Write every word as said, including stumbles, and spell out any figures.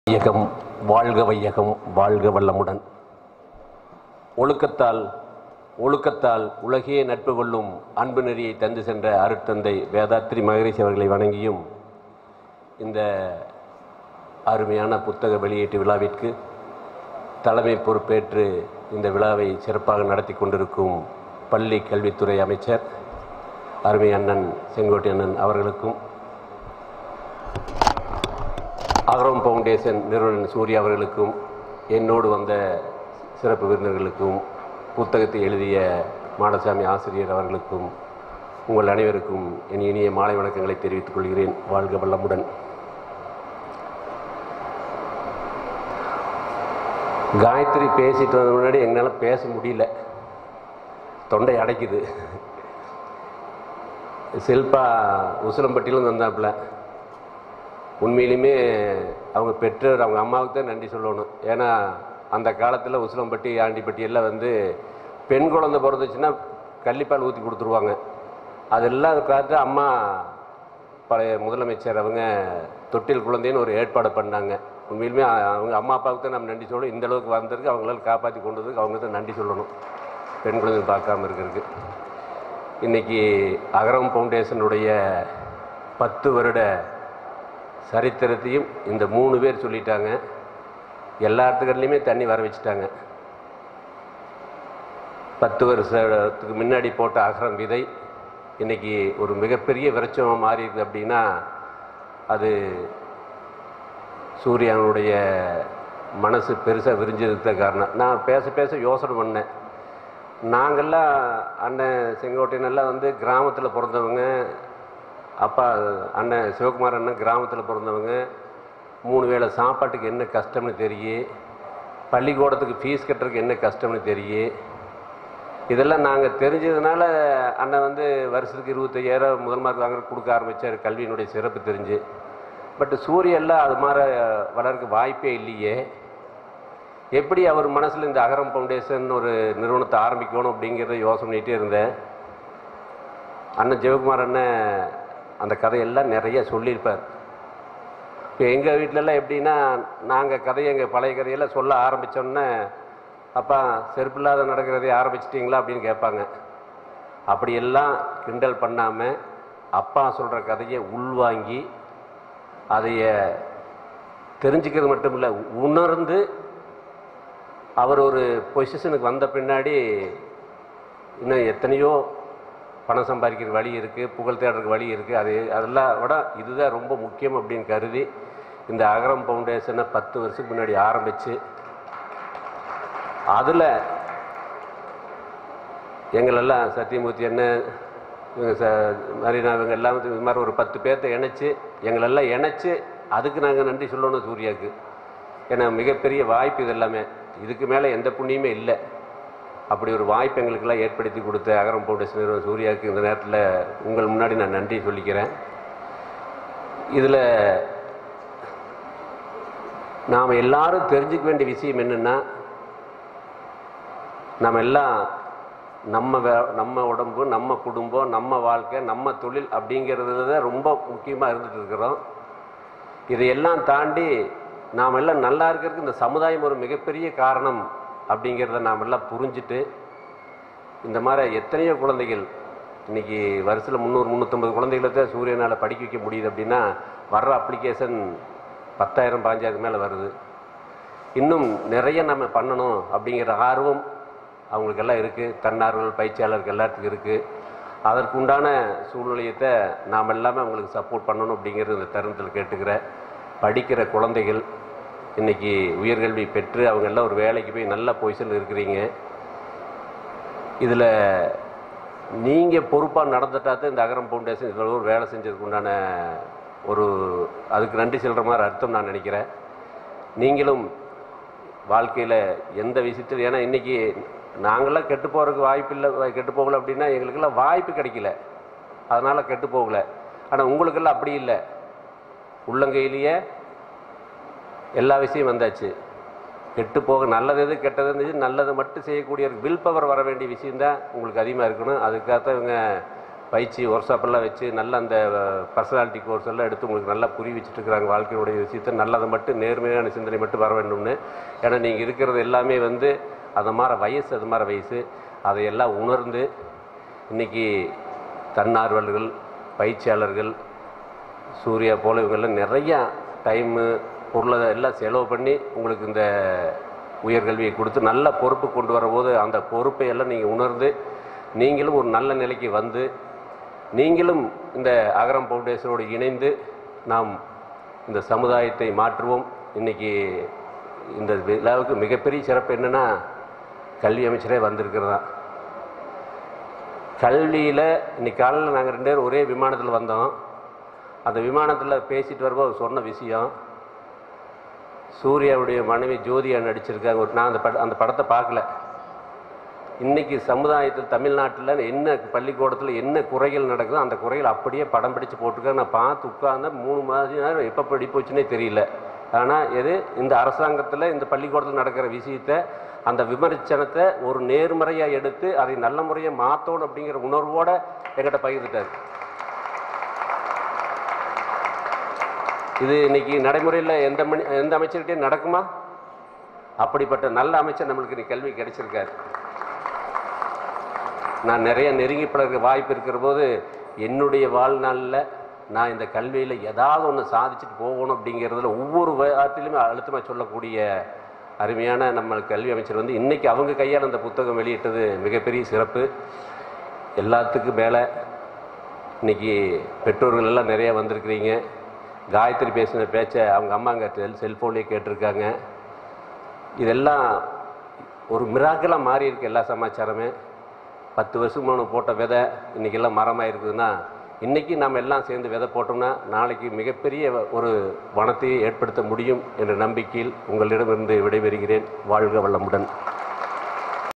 வையகம் வாழ்க வையகம் வாழ்க வல்லமுடன். ஒழுக்கத்தால் ஒழுக்கத்தால் உலகையே நட்பு கொள்ளும் அன்பு நெறியை தந்து சென்ற அருட்தந்தை வேதாத்ரி மகரிஷி அவர்களை வணங்கியும், இந்த அருமையான புத்தக வெளியீட்டு விழாவிற்கு தலைமை பொறுப்பேற்று இந்த விழாவை சிறப்பாக நடத்தி கொண்டிருக்கும் பள்ளி கல்வித்துறை அமைச்சர் அருமை அண்ணன் செங்கோட்டை அண்ணன் அவர்களுக்கும், அகரம் ஃபவுண்டேஷன் நிறுவனர் சூர்யா அவர்களுக்கும், என்னோடு வந்த சிறப்பு விருந்தினர்களுக்கும், புத்தகத்தை எழுதிய மாடசாமி ஆசிரியர் அவர்களுக்கும், உங்கள் அனைவருக்கும் என் இனிய மாலை வணக்கங்களை தெரிவித்துக் கொள்கிறேன். வாழ்க வல்லமுடன். காயத்ரி பேசிட்டு வந்த முன்னாடி என்னால் பேச முடியல, தொண்டை அடைக்குது. செல்பா உசிலம்பட்டியிலும் வந்தாப்புல. உண்மையிலுமே அவங்க பெற்றோர் அவங்க அம்மாவுக்கு தான் நன்றி சொல்லணும். ஏன்னா அந்த காலத்தில் உசிலம்பட்டி ஆண்டிப்பட்டி எல்லாம் வந்து பெண் குழந்தை பிறந்துச்சுன்னா கள்ளிப்பால் ஊற்றி கொடுத்துருவாங்க. அதெல்லாம் பார்த்து அம்மா பழைய முதலமைச்சர் அவங்க தொட்டில் குழந்தைன்னு ஒரு ஏற்பாடு பண்ணாங்க. உண்மையிலுமே அவங்க அம்மா அப்பாவுக்கு தான் நம்ம நன்றி சொல்லணும். இந்த அளவுக்கு வந்ததுக்கு அவங்களால காப்பாற்றி கொண்டதுக்கு அவங்க தான் நன்றி சொல்லணும், பெண் குழந்தை பார்க்காம இருக்கிறதுக்கு. இன்றைக்கி அகரம் ஃபவுண்டேஷனுடைய பத்து வருட சரித்திரத்தையும் இந்த மூணு பேர் சொல்லிட்டாங்க. எல்லா இடத்துக்கள்லையுமே தண்ணி வர வச்சுட்டாங்க. பத்து வருஷத்துக்கு முன்னாடி போட்ட அகரம் விதை இன்றைக்கி ஒரு மிகப்பெரிய விருட்சமாக மாறி இருக்குது. அப்படின்னா அது சூர்யாவுடைய மனசு பெருசாக விரிஞ்சதுக்கு காரணம். நான் பேச பேச யோசனை பண்ணேன். நாங்கள்லாம் அண்ணன் செங்கோட்டையனெல்லாம் வந்து கிராமத்தில் பிறந்தவங்க. அப்பா அண்ணன் சிவகுமார் அண்ணன் கிராமத்தில் பிறந்தவங்க. மூணு வேளை சாப்பாட்டுக்கு என்ன கஷ்டம்னு தெரியும், பள்ளிக்கூடத்துக்கு ஃபீஸ் கட்டுறதுக்கு என்ன கஷ்டம்னு தெரியும். இதெல்லாம் நாங்கள் தெரிஞ்சதுனால அண்ணன் வந்து வருஷத்துக்கு இருபத்தையாயிரம் முதல் மார்க் வாங்க கொடுக்க ஆரம்பித்தார், கல்வியினுடைய சிறப்பு தெரிஞ்சு. பட் சூரியெல்லாம் அது மாதிரி வளர்க்க வாய்ப்பே இல்லையே. எப்படி அவர் மனசில் இந்த அகரம் ஃபவுண்டேஷன் ஒரு நிறுவனத்தை ஆரம்பிக்கணும் அப்படிங்கிறத யோசனை பண்ணிகிட்டே இருந்தேன். அண்ணன் சிவகுமார் அண்ணன் அந்த கதையெல்லாம் நிறைய சொல்லியிருப்பார். இப்போ எங்கள் வீட்டிலலாம் எப்படின்னா, நாங்கள் கதையை எங்கள் பழைய கதையெல்லாம் சொல்ல ஆரம்பித்தோன்னே, அப்பா செருப்பில்லாத நடக்கிறதே ஆரம்பிச்சிட்டிங்களா அப்படின்னு கேட்பாங்க. அப்படியெல்லாம் கிண்டல் பண்ணாமல் அப்பா சொல்கிற கதையை உள்வாங்கி அதைய தெரிஞ்சுக்கிறது மட்டும் இல்லை, உணர்ந்து அவர் ஒரு பொசிஷனுக்கு வந்த பின்னாடி இன்னும் எத்தனையோ பணம் சம்பாதிக்கிற வழி இருக்குது, புகழ் தேடுறதுக்கு வழி இருக்குது. அது அதெல்லாம் விட இதுதான் ரொம்ப முக்கியம் அப்படின்னு கருதி இந்த அகரம் ஃபவுண்டேஷனை பத்து வருஷத்துக்கு முன்னாடி ஆரம்பித்து அதில் எங்களெல்லாம் சத்தியமூர்த்தி என்ன இவங்க ச மரீனா இவங்க எல்லாம் இது மாதிரி ஒரு பத்து பேர்த்த இணைச்சி எங்களெல்லாம் இணைச்சி அதுக்கு நாங்கள் நன்றி சொல்லணும் சூர்யாவுக்கு. ஏன்னா மிகப்பெரிய வாய்ப்பு இது எல்லாமே. இதுக்கு மேலே எந்த புண்ணியமே இல்லை. அப்படி ஒரு வாய்ப்பு எங்களுக்கெல்லாம் ஏற்படுத்தி கொடுத்த அகரம் ஃபவுண்டேஷன் நிறுவனம் சூர்யாவுக்கு இந்த நேரத்தில் உங்கள் முன்னாடி நான் நன்றி சொல்லிக்கிறேன். இதில் நாம் எல்லாரும் தெரிஞ்சுக்க வேண்டிய விஷயம் என்னென்னா, நம்ம எல்லாம் நம்ம வே நம்ம உடம்பு, நம்ம குடும்பம், நம்ம வாழ்க்கை, நம்ம தொழில் அப்படிங்கிறதுல தான் ரொம்ப முக்கியமாக இருந்துகிட்டு இருக்கிறோம். இதையெல்லாம் தாண்டி நாம் எல்லாம் நல்லா இருக்கிறதுக்கு இந்த சமுதாயம் ஒரு மிகப்பெரிய காரணம் அப்படிங்கிறத நாம் எல்லாம் புரிஞ்சுட்டு, இந்த மாதிரி எத்தனையோ குழந்தைகள் இன்றைக்கி வருஷத்தில் முந்நூறு முந்நூற்றம்பது குழந்தைகளை தான் சூரியனால் படிக்க வைக்க முடியுது. அப்படின்னா வர்ற அப்ளிகேஷன் பத்தாயிரம் பாஞ்சாயிரத்துக்கு மேலே வருது. இன்னும் நிறைய நம்ம பண்ணணும் அப்படிங்கிற ஆர்வம் அவங்களுக்கெல்லாம் இருக்குது. தன்னார்வல் பயிற்சியாளருக்கு எல்லாத்துக்கும் இருக்குது. அதற்குண்டான சூழ்நிலையத்தை நாம் எல்லாமே அவங்களுக்கு சப்போர்ட் பண்ணணும் அப்படிங்கிறது இந்த தருணத்தில் கேட்டுக்கிறேன். படிக்கிற குழந்தைகள் இன்றைக்கி உயர்கல்வி பெற்று அவங்க எல்லாம் ஒரு வேலைக்கு போய் நல்ல பொசிஷனில் இருக்கிறீங்க. இதில் நீங்கள் பொறுப்பாக நடந்துட்டா தான் இந்த அகரம் ஃபவுண்டேஷன் இதில் ஒரு வேலை செஞ்சதுக்கு உண்டான ஒரு அதுக்கு நன்றி சொல்கிற மாதிரி அர்த்தம் நான் நினைக்கிறேன். நீங்களும் வாழ்க்கையில் எந்த விஷயத்தில், ஏன்னா இன்றைக்கி நாங்களாம் கெட்டு போகிறதுக்கு வாய்ப்பு இல்லை, கெட்டு போகலை அப்படின்னா எங்களுக்கெல்லாம் வாய்ப்பு கிடைக்கல, அதனால் கெட்டு போகலை. ஆனால் உங்களுக்கெல்லாம் அப்படி இல்லை, உள்ளங்கையிலேயே எல்லா விஷயம் வந்தாச்சு. கெட்டு போக நல்லது எது கெட்டது இருந்துச்சு, நல்லதை மட்டும் செய்யக்கூடிய வில் பவர் வர வேண்டிய விஷயந்தான் உங்களுக்கு அதிகமாக இருக்கணும். அதுக்காகத்தான் இவங்க பயிற்சி ஒர்க் ஷாப்பெல்லாம் வச்சு நல்ல அந்த பர்சனாலிட்டி கோர்ஸ் எல்லாம் எடுத்து உங்களுக்கு நல்லா புரிய வச்சுட்டுருக்குறாங்க. வாழ்க்கையுடைய விஷயத்தை நல்லதை மட்டும் நேர்மையான சிந்தனை மட்டும் வர வேண்டும்னு. ஏன்னா நீங்கள் இருக்கிறது எல்லாமே வந்து அது மாதிரி வயசு அது மாதிரி வயசு அதையெல்லாம் உணர்ந்து இன்றைக்கி தன்னார்வலர்கள், பயிற்சியாளர்கள், சூர்யா போல இவங்கெல்லாம் நிறையா டைமு பொருளை எல்லாம் செலவு பண்ணி உங்களுக்கு இந்த உயர்கல்வியை கொடுத்து நல்ல பொறுப்பு கொண்டு வரும்போது அந்த பொறுப்பை எல்லாம் நீங்கள் உணர்ந்து நீங்களும் ஒரு நல்ல நிலைக்கு வந்து நீங்களும் இந்த அகரம் ஃபவுண்டேஷனோடு இணைந்து நாம் இந்த சமுதாயத்தை மாற்றுவோம். இன்றைக்கி இந்த விழாவுக்கு மிகப்பெரிய சிறப்பு என்னென்னா கல்வி அமைச்சரே வந்திருக்கிறதா. கல்வியில் இன்றைக்கி காலையில் நாங்கள் ரெண்டு பேரும் ஒரே விமானத்தில் வந்தோம். அந்த விமானத்தில் பேசிட்டு வரும்போது சொன்ன விஷயம், சூர்யாவுடைய மனைவி ஜோதியா நடிச்சிருக்காங்க. ஒரு நான் அந்த பட அந்த படத்தை பார்க்கல. இன்றைக்கி சமுதாயத்தில் தமிழ்நாட்டில் என்ன பள்ளிக்கூடத்தில் என்ன குறைகள் நடக்குதோ அந்த குறைகள் அப்படியே படம் பிடிச்சு போட்டிருக்காங்க. நான் பார்த்து உட்கார்ந்தேன். மூணு மாதம் நேரம் எப்போ படி போச்சுன்னே தெரியல. ஆனால் எது இந்த அரசாங்கத்தில் இந்த பள்ளிக்கூடத்தில் நடக்கிற விஷயத்தை அந்த விமர்சனத்தை ஒரு நேர்மறையாக எடுத்து அதை நல்ல முறையாக மாற்றணும் அப்படிங்கிற உணர்வோடு எங்கிட்ட பகிர்ந்துட்டார். இது இன்னைக்கு நடைமுறையில் எந்த மணி எந்த அமைச்சர்கிட்டையும் நடக்குமா? அப்படிப்பட்ட நல்ல அமைச்சர் நம்மளுக்கு இன்னைக்கு கல்வி கிடைச்சிருக்காரு. நான் நிறைய நெருங்கி பழக வாய்ப்பு இருக்கிற போது என்னுடைய வாழ்நாளில் நான் இந்த கல்வியில் ஏதாவது ஒன்று சாதிச்சுட்டு போகணும் அப்படிங்கிறதுல ஒவ்வொரு வார்த்தையிலுமே அழுத்தமாக சொல்லக்கூடிய அருமையான நம்ம கல்வி அமைச்சர் வந்து இன்றைக்கி அவங்க கையால் அந்த புத்தகம் வெளியிட்டது மிகப்பெரிய சிறப்பு. எல்லாத்துக்கும் மேலே இன்றைக்கி பெற்றோர்கள் எல்லாம் நிறையா வந்திருக்கிறீங்க. காயத்ரி பேசின பேச்சை அவங்க அம்மா அங்கே செல் செல்ஃபோன்லேயே கேட்டிருக்காங்க. இதெல்லாம் ஒரு மிராக்கலாக மாறி இருக்கு. எல்லா சமாச்சாரமே பத்து வருஷம் மூணு போட்ட விதை இன்றைக்கெல்லாம் மரமாக இருக்குதுன்னா இன்றைக்கி நாம் எல்லாம் சேர்ந்து விதை போட்டோம்னா நாளைக்கு மிகப்பெரிய ஒரு வனத்தையே ஏற்படுத்த முடியும் என்ற நம்பிக்கையில் உங்களிடமிருந்து விடைபெறுகிறேன். வாழ்க வளமுடன்.